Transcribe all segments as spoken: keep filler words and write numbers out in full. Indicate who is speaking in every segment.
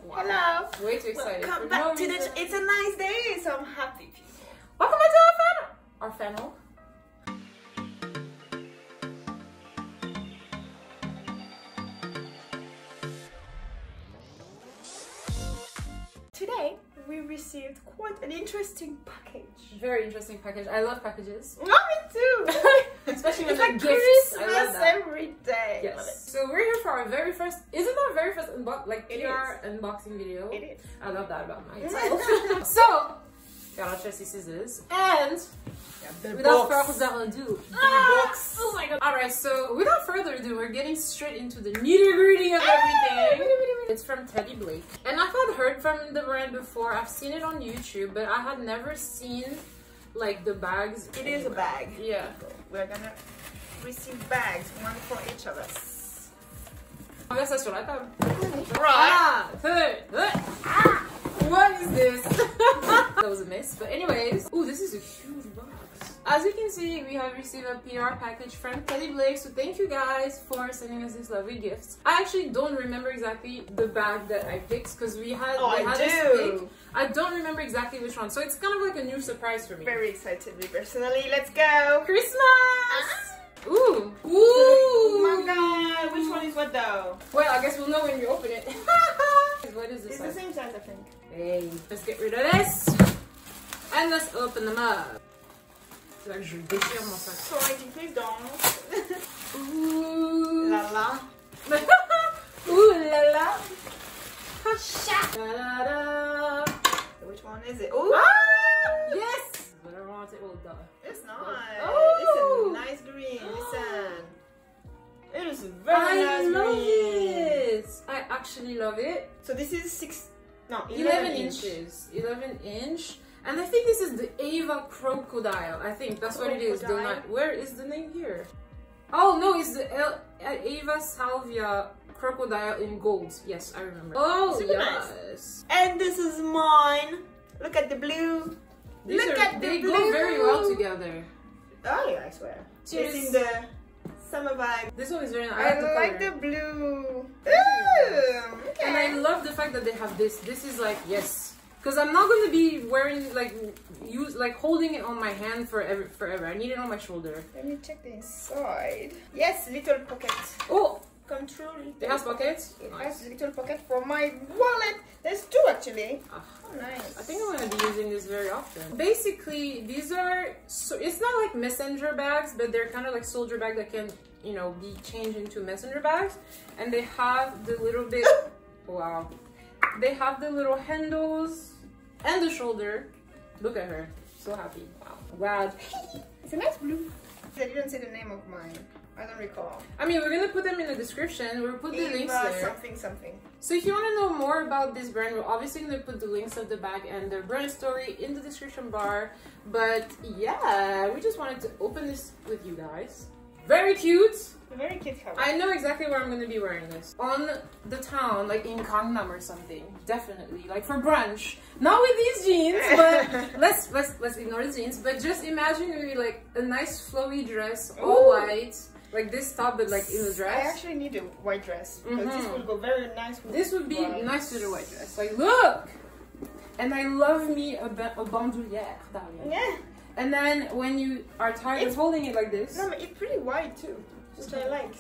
Speaker 1: Wow.
Speaker 2: Hello.
Speaker 1: Way too excited.
Speaker 2: Welcome
Speaker 1: For
Speaker 2: back
Speaker 1: no
Speaker 2: to the.
Speaker 1: reason.
Speaker 2: It's a nice day, so I'm happy, people.
Speaker 1: Welcome back to our fan. Our fennel.
Speaker 2: Today we received quite an interesting package.
Speaker 1: Very interesting package. I love packages.
Speaker 2: Oh, me too.
Speaker 1: Especially when
Speaker 2: It's
Speaker 1: they're
Speaker 2: like
Speaker 1: gifts. I love
Speaker 2: Christmas
Speaker 1: that.
Speaker 2: every day.
Speaker 1: Yes.
Speaker 2: Love it.
Speaker 1: So we're here for our very first. Isn't our very first unbox like
Speaker 2: It
Speaker 1: P R unboxing video?
Speaker 2: It is.
Speaker 1: I love that about myself. So, got our trusty scissors and
Speaker 2: The
Speaker 1: without
Speaker 2: box.
Speaker 1: further ado,
Speaker 2: Ah! box.
Speaker 1: oh my god! All right, so without further ado, we're getting straight into the nitty gritty of everything. It's from Teddy Blake, and I've had heard from the brand before. I've seen it on YouTube, but I had never seen like the bags.
Speaker 2: It is a bag.
Speaker 1: Yeah.
Speaker 2: We're gonna receive bags, one for each of us.
Speaker 1: On va ça sur la table.
Speaker 2: Right.
Speaker 1: Ah, hey, hey, ah, what is this? That was a miss, but anyways. Ooh, this is a huge box. As you can see, we have received a P R package from Teddy Blake, so thank you guys for sending us these lovely gifts. I actually don't remember exactly the bag that I picked because we had,
Speaker 2: Oh,
Speaker 1: we
Speaker 2: I
Speaker 1: had
Speaker 2: do.
Speaker 1: us pick. I don't remember exactly which one, so it's kind of like a new surprise for me.
Speaker 2: Very excited, me personally. Let's go.
Speaker 1: Christmas! Ooh! Ooh!
Speaker 2: Oh my god, which one is what though?
Speaker 1: Well, I guess we'll know when you open it. What is this?
Speaker 2: It's the same size, I think.
Speaker 1: Hey, let's get rid of this. And let's open them up. Là, je déchire mon sac.
Speaker 2: Sorry, please don't.
Speaker 1: Ooh.
Speaker 2: La la.
Speaker 1: Ooh la la. Da, da, da.
Speaker 2: Which one is it? Oh,
Speaker 1: Ah! Yes! But I want it all done.
Speaker 2: it's not.
Speaker 1: Oh.
Speaker 2: It's a nice green. Listen. It is very
Speaker 1: I
Speaker 2: nice
Speaker 1: love
Speaker 2: green.
Speaker 1: it. I actually love it.
Speaker 2: So this is six, no, eleven,
Speaker 1: eleven
Speaker 2: inch.
Speaker 1: inches. eleven inch. And I think this is the Ava Crocodile. I think that's what it is. The
Speaker 2: Crocodile.
Speaker 1: ni- Where is the name here? Oh no, it's the El uh, Ava Salvia Crocodile in gold. Yes, I remember. Oh
Speaker 2: Super
Speaker 1: yes.
Speaker 2: And this is mine. Look at the blue.
Speaker 1: These
Speaker 2: Look
Speaker 1: are,
Speaker 2: at the
Speaker 1: they
Speaker 2: blue.
Speaker 1: go very well together.
Speaker 2: Oh yeah, I swear.
Speaker 1: Cheers.
Speaker 2: It's in the summer vibe.
Speaker 1: This one is very nice. I,
Speaker 2: I,
Speaker 1: like the
Speaker 2: like
Speaker 1: color.
Speaker 2: the blue. Ooh, okay.
Speaker 1: And I love the fact that they have this. This is like yes. Because I'm not going to be wearing, like, use, like, holding it on my hand forever, forever. I need it on my shoulder.
Speaker 2: Let me check the inside. Yes, little pocket.
Speaker 1: Oh!
Speaker 2: Come true. Little
Speaker 1: It has pockets?
Speaker 2: It
Speaker 1: Nice.
Speaker 2: has a little pocket for my wallet. There's two actually.
Speaker 1: Ah,
Speaker 2: Oh, nice.
Speaker 1: I think I'm going to be using this very often. Basically, these are, so it's not like messenger bags, but they're kind of like soldier bag that can, you know, be changed into messenger bags. And they have the little bit, wow. They have the little handles and the shoulder. Look at her, so happy. Wow. Wow.
Speaker 2: It's a nice blue. I didn't say the name of mine. I don't recall.
Speaker 1: I mean, we're gonna put them in the description. We'll put the
Speaker 2: Eva
Speaker 1: links there.
Speaker 2: something something.
Speaker 1: So if you want to know more about this brand, we're obviously gonna put the links of the bag and their brand story in the description bar. But yeah, we just wanted to open this with you guys. Very cute.
Speaker 2: Very cute cover.
Speaker 1: I know exactly where I'm gonna be wearing this. On the town, like in Gangnam or something. Definitely. Like for brunch. Not with these jeans, but let's let's let's ignore the jeans. But just imagine maybe like a nice flowy dress, all
Speaker 2: Ooh.
Speaker 1: white. Like this top, but like in the
Speaker 2: I
Speaker 1: dress.
Speaker 2: actually need a white dress because this
Speaker 1: Mhm.
Speaker 2: will go very nice with
Speaker 1: This would be
Speaker 2: white.
Speaker 1: nice with a white dress. Like look! And I love me a, ba a bandoulière, darling.
Speaker 2: Yeah.
Speaker 1: And then when you are tired
Speaker 2: It's-
Speaker 1: of holding it like this.
Speaker 2: No, but it's pretty wide too, which I like.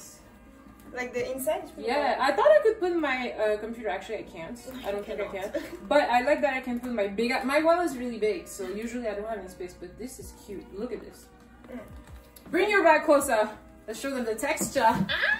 Speaker 2: Like the inside is pretty
Speaker 1: Yeah, I thought I could put my uh, computer. Actually, I can't. I don't think I can.
Speaker 2: cannot.
Speaker 1: But I like that I can put my big. My wallet is really big, so usually I don't have any space. But this is cute. Look at this.
Speaker 2: Mm.
Speaker 1: Bring your bag closer. Let's show them the texture.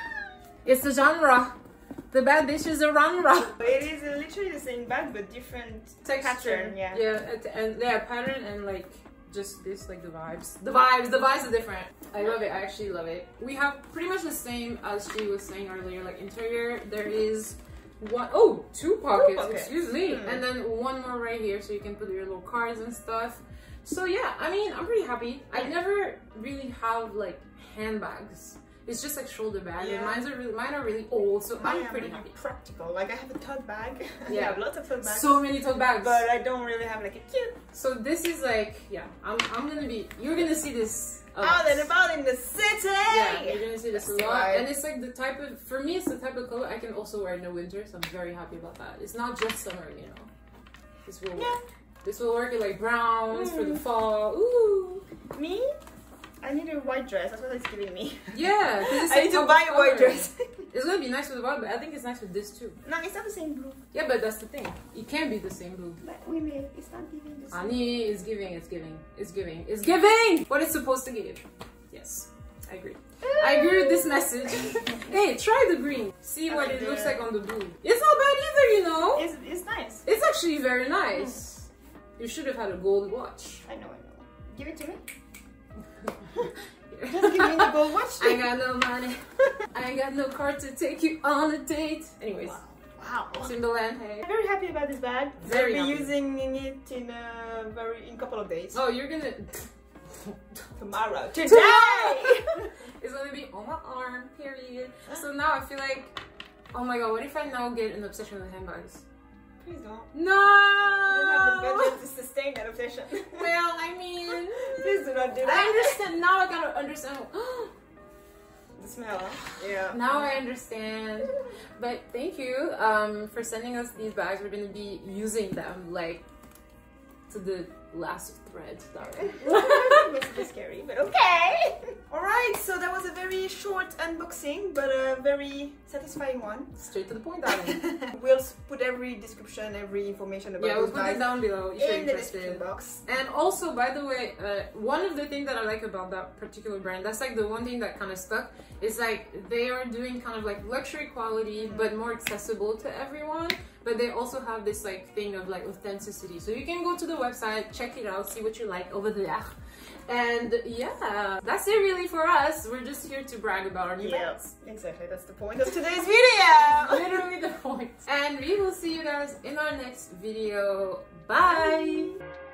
Speaker 1: It's the genre. The bad bitch is a genre.
Speaker 2: It is literally the same bag but different
Speaker 1: Texture.
Speaker 2: pattern. Yeah.
Speaker 1: Yeah, and, and yeah, pattern and like just this, like the vibes. The vibes. The vibes are different. I love it. I actually love it. We have pretty much the same as she was saying earlier. Like interior, there is one oh two pockets.
Speaker 2: pockets.
Speaker 1: Excuse me,
Speaker 2: Hmm.
Speaker 1: and then one more right here, so you can put your little cards and stuff. So yeah, I mean, I'm pretty happy. I never really have like handbags It's just like shoulder bag.
Speaker 2: Yeah.
Speaker 1: And mine are really, mine are really old, so I'm pretty
Speaker 2: really
Speaker 1: happy.
Speaker 2: Practical. Like I have a tote bag. I
Speaker 1: Yeah.
Speaker 2: have lots of tote bags.
Speaker 1: So many tote bags.
Speaker 2: But I don't really have like a cute.
Speaker 1: So this is like, yeah, I'm, I'm gonna be, you're gonna see this a lot.
Speaker 2: Out and about in the city.
Speaker 1: Yeah, you're gonna see this a
Speaker 2: That's
Speaker 1: lot.
Speaker 2: right.
Speaker 1: And it's like the type of, for me, it's the type of color I can also wear in the winter, so I'm very happy about that. It's not just summer, you know. This will work.
Speaker 2: Yeah.
Speaker 1: This will work in like browns
Speaker 2: Mm.
Speaker 1: for the fall. Ooh.
Speaker 2: Me? I need a white dress. That's what it's giving me.
Speaker 1: Yeah, 'cause it's
Speaker 2: I
Speaker 1: like
Speaker 2: need to
Speaker 1: top
Speaker 2: buy a white
Speaker 1: color.
Speaker 2: dress.
Speaker 1: It's gonna be nice with the white, but I think it's nice with this too.
Speaker 2: No, it's not the same blue.
Speaker 1: Yeah, but that's the thing. It can be the same blue.
Speaker 2: But we made it's not giving the same.
Speaker 1: Ani is giving, it's giving, it's giving, it's giving what it's supposed to give. Yes, I agree. I agree with this message. Hey, try the green. See what
Speaker 2: Okay,
Speaker 1: it looks
Speaker 2: yeah.
Speaker 1: like on the blue. It's not bad either, you know.
Speaker 2: It's, it's nice.
Speaker 1: It's actually very nice. You should have had a gold watch.
Speaker 2: I know, I know. Give it to me. Just give me the gold watch.
Speaker 1: I got no money. I ain't got no car to take you on a date. Anyways,
Speaker 2: Wow. Wow.
Speaker 1: Timberland, hey.
Speaker 2: I'm very happy about this bag.
Speaker 1: Very
Speaker 2: I'll be
Speaker 1: happy.
Speaker 2: using it in a very in a couple of days.
Speaker 1: Oh, you're gonna.
Speaker 2: Tomorrow.
Speaker 1: Today!
Speaker 2: Today!
Speaker 1: It's gonna be on my arm, period. So now I feel like, oh my god, what if I now get an obsession with handbags?
Speaker 2: Please don't.
Speaker 1: No!
Speaker 2: You don't have the budget to sustain that obsession.
Speaker 1: Well, I mean,
Speaker 2: Please do not do
Speaker 1: I
Speaker 2: that.
Speaker 1: understand. Now I gotta understand.
Speaker 2: The smell, huh? Yeah.
Speaker 1: Now I understand. But thank you um, for sending us these bags. We're gonna be using them like to the last thread, darling.
Speaker 2: It's a bit scary, but okay. Alright, so that was a very short unboxing, but a very satisfying one.
Speaker 1: Straight to the point, darling.
Speaker 2: We'll put every description, every information about
Speaker 1: Yeah, we'll
Speaker 2: those
Speaker 1: put it
Speaker 2: bags
Speaker 1: down below if you're
Speaker 2: in the description
Speaker 1: interested.
Speaker 2: box.
Speaker 1: And also, by the way, uh, one of the things that I like about that particular brand, that's like the one thing that kind of stuck, is like they are doing kind of like luxury quality, but more accessible to everyone. But they also have this like thing of like authenticity. So you can go to the website, check it out, see what you like over there. And yeah, that's it really for us. We're just here to brag about our new
Speaker 2: Yeah,
Speaker 1: bags.
Speaker 2: exactly. That's the point of today's video.
Speaker 1: Literally the point. And we will see you guys in our next video. Bye!
Speaker 2: Bye.